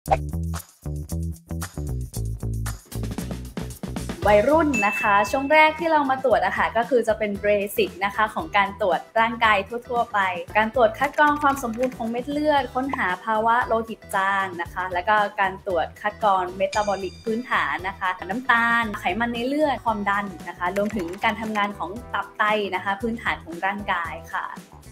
วัยรุ่นนะคะช่วงแรกที่เรามาตรวจอะค่ะก็คือจะเป็นเบสิกนะคะของการตรวจร่างกายทั่วๆไปการตรวจคัดกรองความสมบูรณ์ของเม็ดเลือดค้นหาภาวะโลหิตจางนะคะแล้วก็การตรวจคัดกรองเมตาบอลิกพื้นฐานนะคะน้ำตาลไขมันในเลือดความดันนะคะรวมถึงการทำงานของตับไตนะคะพื้นฐานของร่างกายค่ะ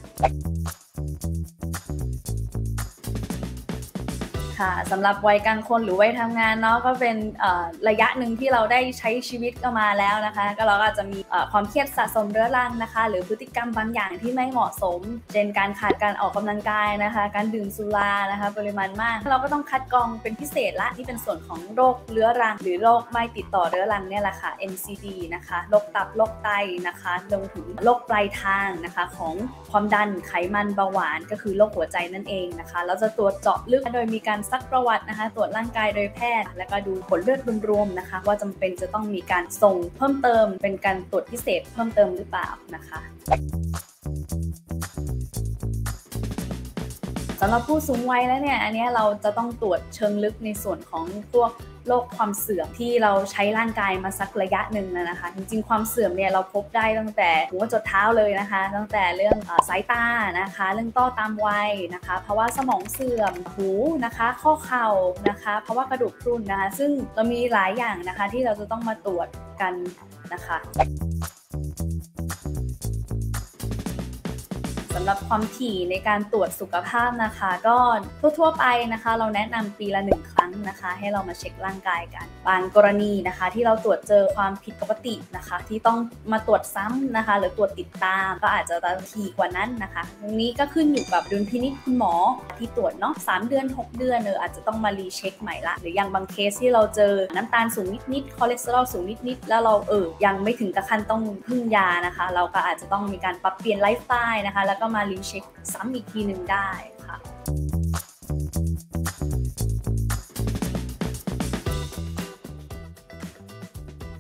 ค่ะสำหรับวัยกลางคนหรือวัยทำงานเนาะก็เป็นระยะหนึ่งที่เราได้ใช้ชีวิตกันมาแล้วนะคะก็เราก็อาจจะมีความเครียดสะสมเรื้อรังนะคะหรือพฤติกรรมบางอย่างที่ไม่เหมาะสมเช่นการขาดการออกกำลังกายนะคะการดื่มสุรานะคะปริมาณมากเราก็ต้องคัดกรองเป็นพิเศษละที่เป็นส่วนของโรคเรื้อรังหรือโรคไม่ติดต่อเรื้อรังเนี่ยแหละค่ะ NCD นะคะโรคตับโรคไตนะคะรวมถึงโรคปลายทางนะคะของความดันไขมันเบาหวานก็คือโรคหัวใจนั่นเองนะคะเราจะตรวจเจาะลึกโดยมีการซักประวัตินะคะตรวจร่างกายโดยแพทย์แล้วก็ดูผลเลือดรวมๆนะคะว่าจำเป็นจะต้องมีการส่งเพิ่มเติมเป็นการตรวจพิเศษเพิ่มเติมหรือเปล่านะคะสำหรับผู้สูงวัยแล้วเนี่ยอันนี้เราจะต้องตรวจเชิงลึกในส่วนของพวกโรคความเสื่อมที่เราใช้ร่างกายมาสักระยะหนึ่งแล้วนะคะจริงๆความเสื่อมเนี่ยเราพบได้ตั้งแต่หัวจดเท้าเลยนะคะตั้งแต่เรื่องสายตานะคะเรื่องต้อตามวัยนะคะภาวะสมองเสื่อมหูนะคะข้อเข่านะคะภาวะกระดูกพรุนนะคะซึ่งเรามีหลายอย่างนะคะที่เราจะต้องมาตรวจกันนะคะสำหรับความถี่ในการตรวจสุขภาพนะคะก็ทั่วๆไปนะคะเราแนะนำปีละ1 ครั้งนะคะให้เรามาเช็คร่างกายกันบางกรณีนะคะที่เราตรวจเจอความผิดปกตินะคะที่ต้องมาตรวจซ้ำนะคะหรือตรวจติดตามก็อาจจะถี่กว่านั้นนะคะตรงนี้ก็ขึ้นอยู่กับดุลพินิจคุณหมอที่ตรวจเนาะ3 เดือน 6 เดือนอาจจะต้องมารีเช็คใหม่ละหรืออย่างบางเคสที่เราเจอน้ำตาลสูงนิดๆคอเลสเตอรอลสูงนิดๆแล้วเรายังไม่ถึงกับขั้นต้องพึ่งยานะคะเราก็อาจจะต้องมีการปรับเปลี่ยนไลฟ์สไตล์นะคะแล้วก็มารีเช็คซ้ำอีกทีหนึ่งได้ค่ะ